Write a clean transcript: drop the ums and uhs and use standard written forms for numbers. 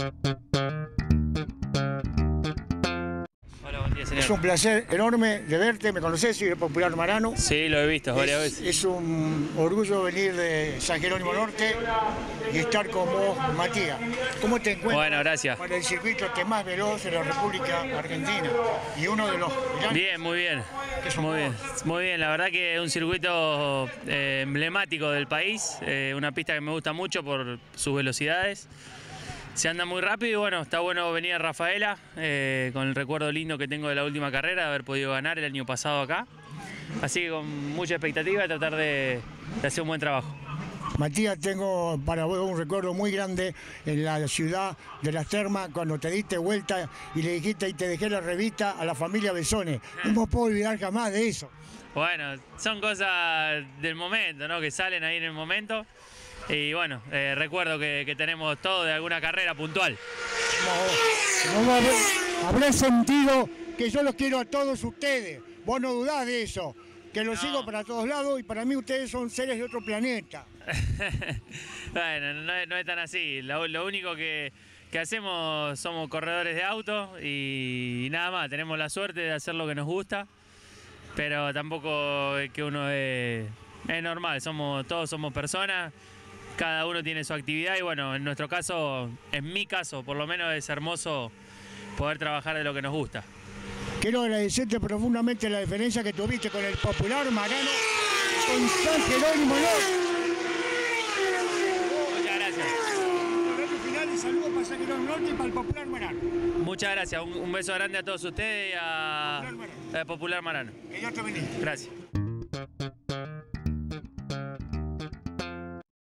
Hola, buen día, señor. Es un placer enorme de verte, ¿me conocés? Soy el Popular Marano. Sí, lo he visto varias veces. Es un orgullo venir de San Jerónimo Norte y estar con vos, Matías. ¿Cómo te encuentras? Bueno, gracias. Para el circuito más veloz de la República Argentina y uno de los grandes. Bien, muy bien. Muy bien, la verdad que es un circuito emblemático del país, una pista que me gusta mucho por sus velocidades. Se anda muy rápido y bueno, está bueno venir a Rafaela con el recuerdo lindo que tengo de la última carrera, de haber podido ganar el año pasado acá. Así que con mucha expectativa de tratar de hacer un buen trabajo. Matías, tengo para vos un recuerdo muy grande en la ciudad de Las Termas, cuando te diste vuelta y le dijiste y te dejé la revista a la familia Besone. No me puedo olvidar jamás de eso. Bueno, son cosas del momento, ¿no? Que salen ahí en el momento. Y bueno, recuerdo que tenemos todo de alguna carrera puntual. Habré sentido que yo los quiero a todos ustedes. Vos no dudás de eso. Que los sigo para todos lados y para mí ustedes son seres de otro planeta. Bueno, no es tan así. Lo único que hacemos somos corredores de auto y nada más. Tenemos la suerte de hacer lo que nos gusta, pero tampoco es que uno es normal. Todos somos personas. Cada uno tiene su actividad y bueno, en nuestro caso, en mi caso, por lo menos es hermoso poder trabajar de lo que nos gusta. Quiero agradecerte profundamente la diferencia que tuviste con el Popular Marano, con San Jerónimo Norte. Muchas gracias. Final y saludos para San Jerónimo Norte y para el Popular Marano. Muchas gracias. Un beso grande a todos ustedes y a Popular Marano. Que Dios te bendiga. Gracias.